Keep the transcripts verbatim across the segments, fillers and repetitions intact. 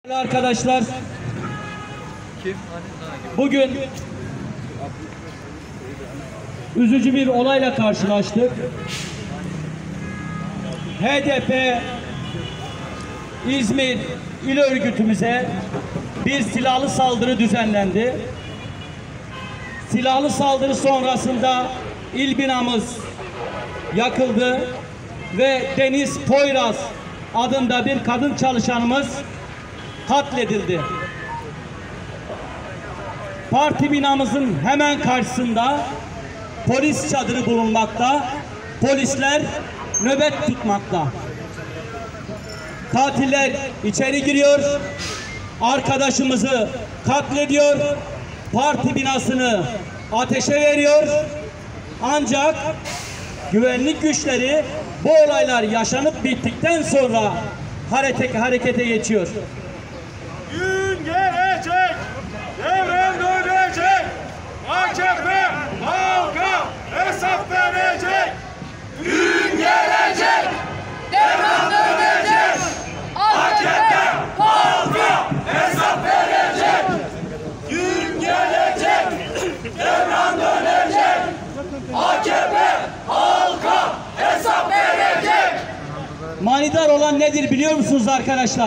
Arkadaşlar, bugün üzücü bir olayla karşılaştık. H D P İzmir İl Örgütümüze bir silahlı saldırı düzenlendi. Silahlı saldırı sonrasında il binamız yakıldı ve Deniz Poyraz adında bir kadın çalışanımız katledildi. Parti binamızın hemen karşısında polis çadırı bulunmakta. Polisler nöbet tutmakta. Katiller içeri giriyor, arkadaşımızı katlediyor, parti binasını ateşe veriyor. Ancak güvenlik güçleri bu olaylar yaşanıp bittikten sonra hareket, harekete geçiyor. Gün gelecek, devran dönecek, A K P halka hesap verecek. Gün gelecek, devran dönecek, A K P halka hesap verecek. Gün gelecek, devran dönecek, A K P halka hesap verecek. Manidar olan nedir biliyor musunuz arkadaşlar?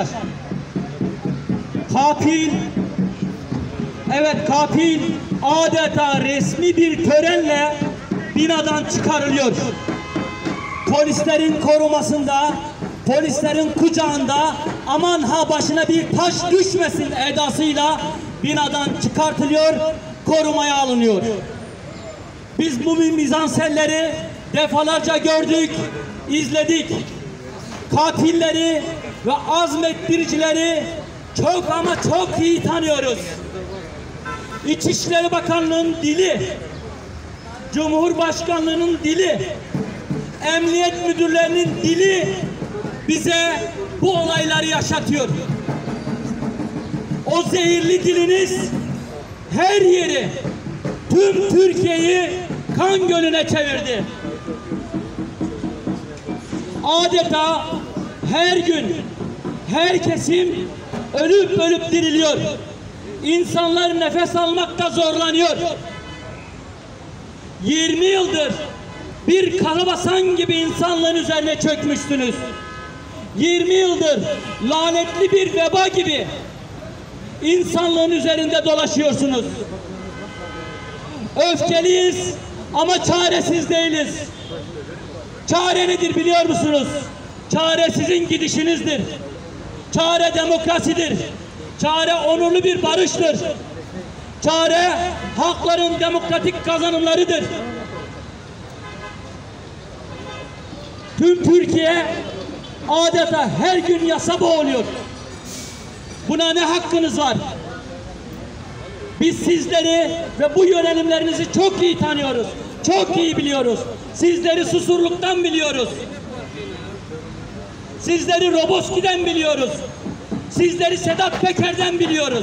Katil, evet katil adeta resmi bir törenle binadan çıkarılıyor. Polislerin korumasında, polislerin kucağında aman ha başına bir taş düşmesin edasıyla binadan çıkartılıyor, korumaya alınıyor. Biz bu mizanselleri defalarca gördük, izledik. Katilleri ve azmettiricileri çok ama çok iyi tanıyoruz. İçişleri Bakanlığı'nın dili, Cumhurbaşkanlığı'nın dili, emniyet müdürlerinin dili bize bu olayları yaşatıyor. O zehirli diliniz her yeri, tüm Türkiye'yi kan gölüne çevirdi. Adeta her gün her kesim ölüp ölüp diriliyor. İnsanlar nefes almakta zorlanıyor. yirmi yıldır bir karabasan gibi insanlığın üzerine çökmüşsünüz. yirmi yıldır lanetli bir veba gibi insanlığın üzerinde dolaşıyorsunuz. Öfkeliyiz ama çaresiz değiliz. Çare nedir biliyor musunuz? Çare sizin gidişinizdir. Çare demokrasidir. Çare onurlu bir barıştır. Çare halkların demokratik kazanımlarıdır. Tüm Türkiye adeta her gün yasa boğuluyor. Buna ne hakkınız var? Biz sizleri ve bu yönelimlerinizi çok iyi tanıyoruz. Çok iyi biliyoruz. Sizleri Susurluk'tan biliyoruz. Sizleri Roboski'den biliyoruz. Sizleri Sedat Peker'den biliyoruz.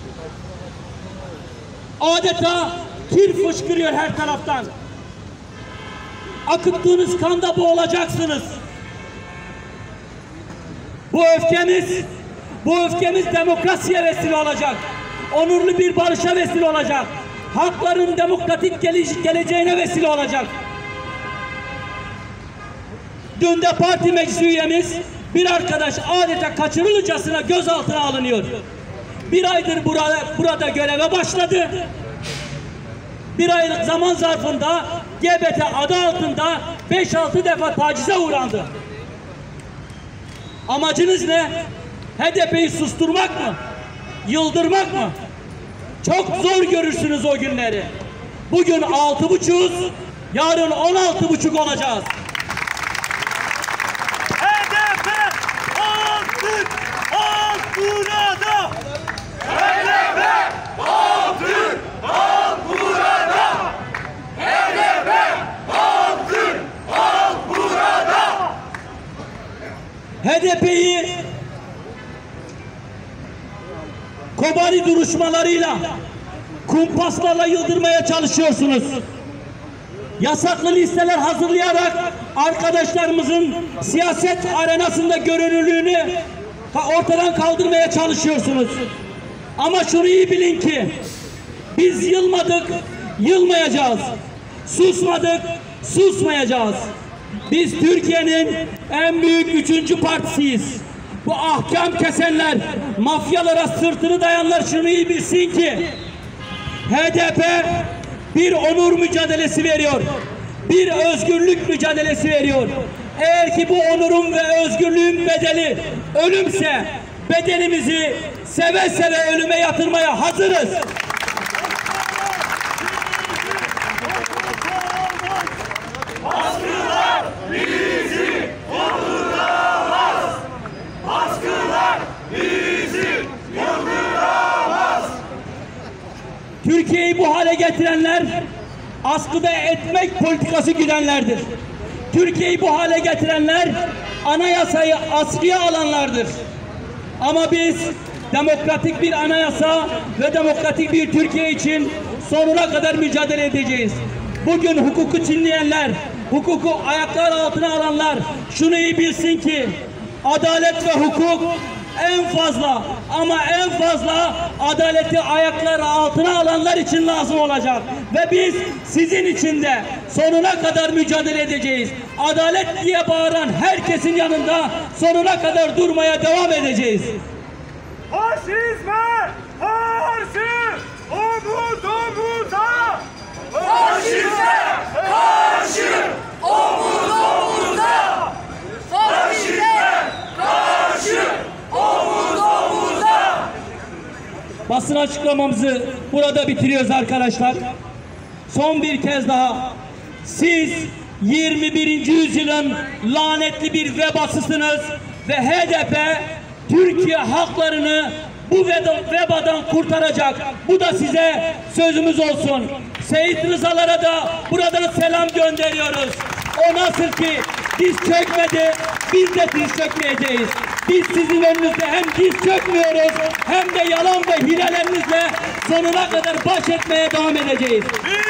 Adeta kir fışkırıyor her taraftan. Akıttığınız kanda boğulacaksınız. Bu öfkemiz, bu öfkemiz demokrasiye vesile olacak. Onurlu bir barışa vesile olacak. Halkların demokratik gele geleceğine vesile olacak. Dün de parti meclis üyemiz bir arkadaş adeta kaçırılırcasına gözaltına alınıyor. Bir aydır burada, burada göreve başladı. Bir aylık zaman zarfında G B T adı altında beş altı defa tacize uğrandı. Amacınız ne? H D P'yi susturmak mı? Yıldırmak mı? Çok zor görürsünüz o günleri. Bugün altı buçuğuz, yarın on altı buçuk olacağız. H D P altın, alt burada. H D P altın, alt burada. H D P altın, alt burada. H D P'yi Kobani duruşmalarıyla, kumpaslarla yıldırmaya çalışıyorsunuz. Yasaklı listeler hazırlayarak arkadaşlarımızın siyaset arenasında görünürlüğünü ortadan kaldırmaya çalışıyorsunuz. Ama şunu iyi bilin ki biz yılmadık, yılmayacağız. Susmadık, susmayacağız. Biz Türkiye'nin en büyük üçüncü partisiyiz. Bu ahkam kesenler, mafyalara sırtını dayanlar şunu iyi bilsin ki H D P bir onur mücadelesi veriyor. Bir özgürlük mücadelesi veriyor. Eğer ki bu onurun ve özgürlüğün bedeli ölümse bedenimizi seve seve ölüme yatırmaya hazırız. Baskılar bizi durduramaz. Baskılar bizi durduramaz. Türkiye'yi bu hale getirenler askıda etmek politikası güdenlerdir. Türkiye'yi bu hale getirenler anayasayı askıya alanlardır. Ama biz demokratik bir anayasa ve demokratik bir Türkiye için sonuna kadar mücadele edeceğiz. Bugün hukuku çiğneyenler, hukuku ayaklar altına alanlar şunu iyi bilsin ki adalet ve hukuk en fazla ama en fazla adaleti ayaklar altına alanlar için lazım olacak. Ve biz sizin için de sonuna kadar mücadele edeceğiz. Adalet diye bağıran herkesin yanında sonuna kadar durmaya devam edeceğiz. Faşizme karşı omuz omuza! Faşizme karşı omuz omuza! Faşizme karşı omuz omuza! Basın açıklamamızı burada bitiriyoruz arkadaşlar. Son bir kez daha siz yirmi birinci yüzyılın lanetli bir vebasısınız ve H D P Türkiye halklarını bu vebadan kurtaracak. Bu da size sözümüz olsun. Seyit Rızalara da buradan selam gönderiyoruz. O nasıl ki diz çökmedi, biz de diz çökmeyeceğiz. Biz sizin önünüzde hem diz çökmüyoruz hem de yalan ve hilelerinizle sonuna kadar baş etmeye devam edeceğiz.